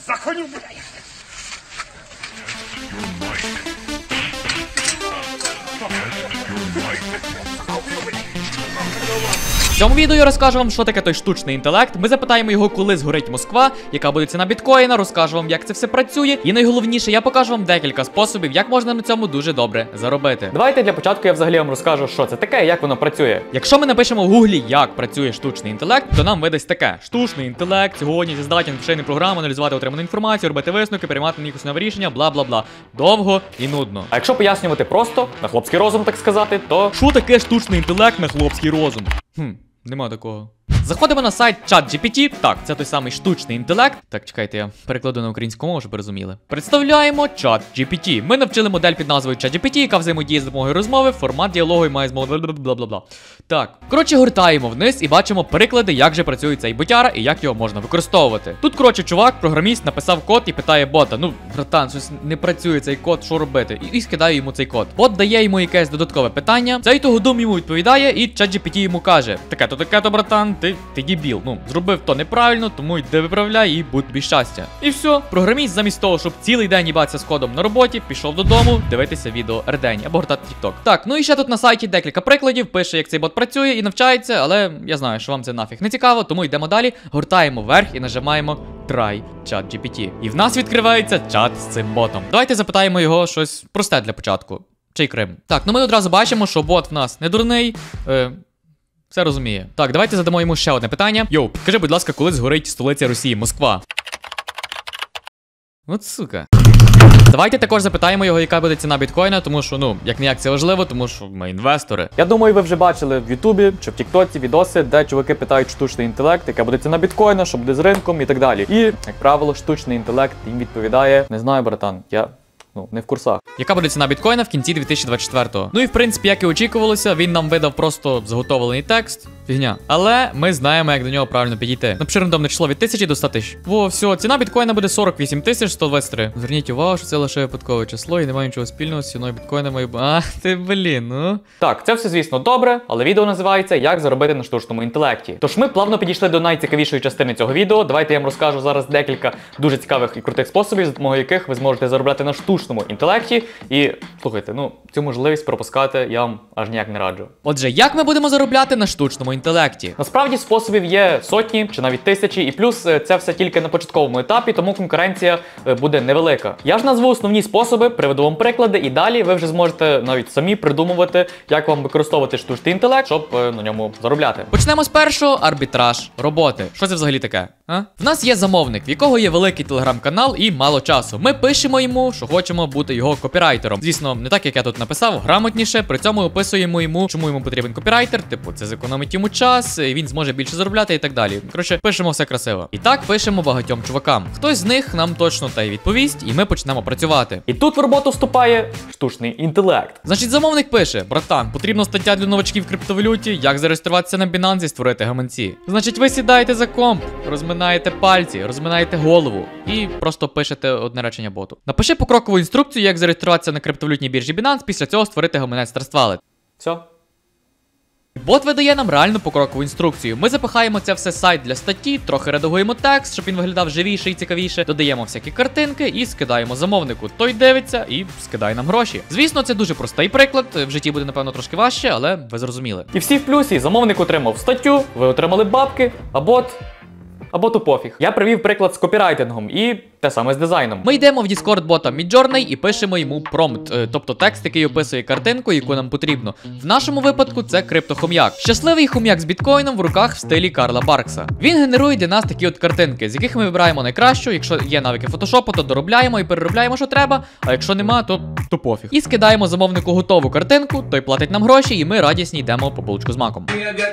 Заходи, блядь! В цьому відео я розкажу вам, що таке той штучний інтелект. Ми запитаємо його, коли згорить Москва, яка буде ціна біткоїна, розкажу вам, як це все працює. І найголовніше, я покажу вам декілька способів, як можна на цьому дуже добре заробити. Давайте для початку я взагалі вам розкажу, що це таке і як воно працює. Якщо ми напишемо в гуглі, як працює штучний інтелект, то нам видасть таке: штучний інтелект сьогодні здатен вчити програму, аналізувати отриману інформацію, робити висновки, приймати на них основні рішення, бла бла бла. Довго і нудно. А якщо пояснювати просто, на хлопський розум, так сказати, то що таке штучний інтелект на хлопський розум? Нема такого. Заходимо на сайт ChatGPT. Так, це той самий штучний інтелект. Так, чекайте, я перекладу на українську мову, щоб ви розуміли. Представляємо ChatGPT. Ми навчили модель під назвою ChatGPT, яка взаємодіє з допомогою розмови, формат діалогу і має змогу бла-бла-бла. Так, коротше, гортаємо вниз і бачимо приклади, як же працює цей ботяра і як його можна використовувати. Тут, коротше, чувак, програміст, написав код і питає бота: ну, братан, щось не працює цей код, що робити? І скидає йому цей код. Бот дає йому якесь додаткове питання, цей того дум йому відповідає, і ChatGPT йому каже: таке-то, братан, ти дебіл. Ну, зробив то неправильно, тому йди виправляй і будь тобі щастя. І все. Програміст замість того, щоб цілий день їбатися з кодом на роботі, пішов додому дивитися відео Рдень або гортати TikTok. Так, ну і ще тут на сайті декілька прикладів, пише, як цей бот працює і навчається, але я знаю, що вам це нафіг не цікаво, тому йдемо далі, гортаємо вверх і нажимаємо Try ChatGPT. І в нас відкривається чат з цим ботом. Давайте запитаємо його щось просте для початку. Чий Крим? Так, ну ми одразу бачимо, що бот в нас не дурний. Все розуміє. Так, давайте задамо йому ще одне питання. Йоу, підкажи, будь ласка, коли згорить столиця Росії, Москва? От сука. Давайте також запитаємо його, яка буде ціна біткоїна, тому що, ну, як ніяк це важливо, тому що ми інвестори. Я думаю, ви вже бачили в Ютубі чи в Тіктоці відоси, де чуваки питають штучний інтелект, яка буде ціна біткоїна, що буде з ринком і так далі. І, як правило, штучний інтелект їм відповідає: не знаю, братан, не в курсах. Яка буде ціна біткоїна в кінці 2024-го? Ну і в принципі, як і очікувалося, він нам видав просто заготовлений текст. Фігня. Але ми знаємо, як до нього правильно підійти. Напиши рандомне число від 1000 до 100 тисяч. Во, все, ціна біткоїна буде 48 123. Зверніть увагу, що це лише випадкове число і немає нічого спільного з ціною біткоїна. А, ти блін, ну. Так, це все, звісно, добре, але відео називається «Як заробити на штучному інтелекті». Тож ми плавно підійшли до найцікавішої частини цього відео. Давайте я вам розкажу зараз декілька дуже цікавих і крутих способів, за допомогою яких ви зможете заробляти на штучному інтелекті. І, слухайте, ну, цю можливість пропускати я вам аж ніяк не раджу. Отже, як ми будемо заробляти на штучному інтелекті? Насправді способів є сотні чи навіть тисячі, і плюс це все тільки на початковому етапі, тому конкуренція буде невелика. Я ж назву основні способи, приведу вам приклади, і далі ви вже зможете навіть самі придумувати, як вам використовувати штучний інтелект, щоб на ньому заробляти. Почнемо з першого: арбітраж роботи. Що це взагалі таке? В нас є замовник, в якого є великий телеграм-канал і мало часу. Ми пишемо йому, що хочемо бути його копірайтером. Звісно, не так, як я тут написав, грамотніше, при цьому описуємо йому, чому йому потрібен копірайтер, типу, це зекономить йому час, він зможе більше заробляти і так далі. Коротше, пишемо все красиво. І так пишемо багатьом чувакам. Хтось з них нам точно та й відповість, і ми почнемо працювати. І тут в роботу вступає штучний інтелект. Значить, замовник пише: братан, потрібна стаття для новачків в криптовалюті, як зареєструватися на Binance і створити гаманці. Значить, ви сідаєте за комп, розминаєте пальці, розминаєте голову і просто пишете одне речення боту. Напиши покрокову інструкцію, як зареєструватися на криптовалютній біржі Binance, після цього створити гаманець Trust Wallet. Все. Бот видає нам реальну покрокову інструкцію. Ми запихаємо це все в сайт для статті, трохи редагуємо текст, щоб він виглядав живіше і цікавіше, додаємо всякі картинки і скидаємо замовнику. Той дивиться і скидає нам гроші. Звісно, це дуже простий приклад, в житті буде, напевно, трошки важче, але ви зрозуміли. І всі в плюсі: замовник отримав статтю, ви отримали бабки, а боту пофіг. Я привів приклад з копірайтингом і те саме з дизайном. Ми йдемо в Discord бота Midjourney і пишемо йому промпт, тобто текст, який описує картинку, яку нам потрібно. В нашому випадку це криптохом'як. Щасливий хом'як з біткоїном в руках в стилі Карла Баркса. Він генерує для нас такі от картинки, з яких ми вибираємо найкращу. Якщо є навики фотошопу, то доробляємо і переробляємо, що треба, а якщо нема, то пофіг. І скидаємо замовнику готову картинку, той платить нам гроші, і ми радісні йдемо по булочку з маком.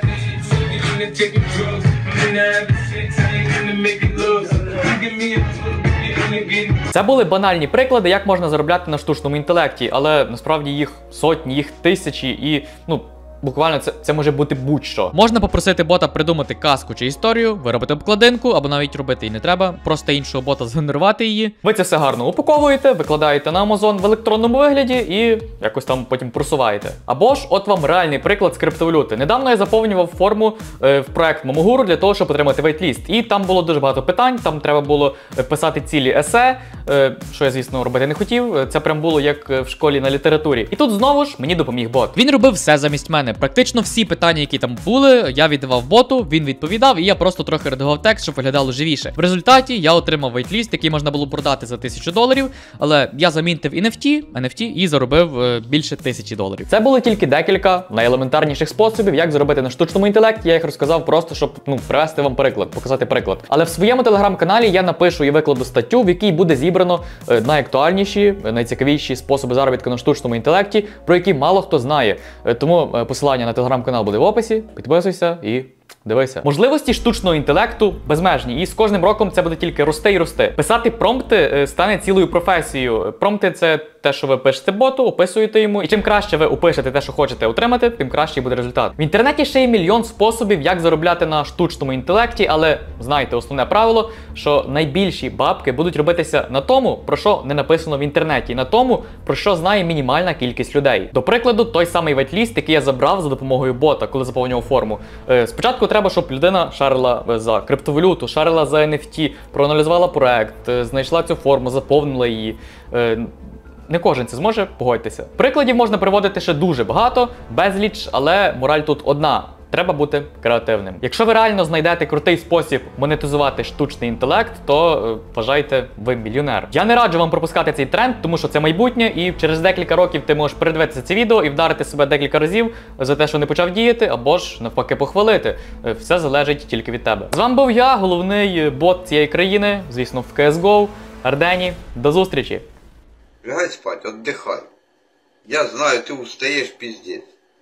Це були банальні приклади, як можна заробляти на штучному інтелекті, але насправді їх сотні, їх тисячі і, буквально це може бути будь-що. Можна попросити бота придумати казку чи історію, виробити обкладинку, або навіть робити і не треба, просто іншого бота згенерувати її. Ви це все гарно упаковуєте, викладаєте на Amazon в електронному вигляді і якось там потім просуваєте. Або ж от вам реальний приклад з криптовалюти. Недавно я заповнював форму в проект Момогуру для того, щоб отримати вейтліст. І там було дуже багато питань, там треба було писати цілі есе, що я, звісно, робити не хотів. Це прям було як в школі на літературі. І тут знову ж мені допоміг бот. Він робив все замість мене. Практично всі питання, які там були, я віддавав боту, він відповідав, і я просто трохи редагував текст, щоб виглядало живіше. В результаті я отримав вейтліст, який можна було продати за $1000, але я замінтив NFT і заробив більше $1000. Це були тільки декілька найелементарніших способів, як заробити на штучному інтелекті. Я їх розказав просто, щоб привести вам приклад, показати приклад. Але в своєму телеграм-каналі я напишу і викладу статтю, в якій буде зібрано найактуальніші, найцікавіші способи заробітку на штучному інтелекті, про які мало хто знає. Тому посилання на телеграм-канал буде в описі. Підписуйся і дивися. Можливості штучного інтелекту безмежні, і з кожним роком це буде тільки рости і рости. Писати промпти стане цілою професією. Промпти — це те, що ви пишете боту, описуєте йому, і чим краще ви опишете те, що хочете отримати, тим кращий буде результат. В інтернеті ще є мільйон способів, як заробляти на штучному інтелекті, але знайте основне правило, що найбільші бабки будуть робитися на тому, про що не написано в інтернеті, на тому, про що знає мінімальна кількість людей. До прикладу, той самий вейтліст, який я забрав за допомогою бота, коли заповнював форму. Спочатку треба, щоб людина шарила за криптовалюту, шарила за NFT, проаналізувала проект, знайшла цю форму, заповнила її. Не кожен це зможе, погодьтеся. Прикладів можна приводити ще дуже багато, безліч, але мораль тут одна. Треба бути креативним. Якщо ви реально знайдете крутий спосіб монетизувати штучний інтелект, то вважайте, ви мільйонер. Я не раджу вам пропускати цей тренд, тому що це майбутнє, і через декілька років ти можеш передивитися це відео і вдарити себе декілька разів за те, що не почав діяти, або ж навпаки похвалити. Все залежить тільки від тебе. З вами був я, головний бот цієї країни, звісно, в CSGO, Ардені. До зустрічі! Лягай спать, отдыхай. Я знаю, ты устаешь, пиздец.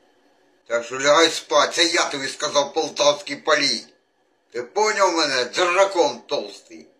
Так що лягай спать, це я тобі сказав полтавський палій. Ти поняв мене, дракон толстий?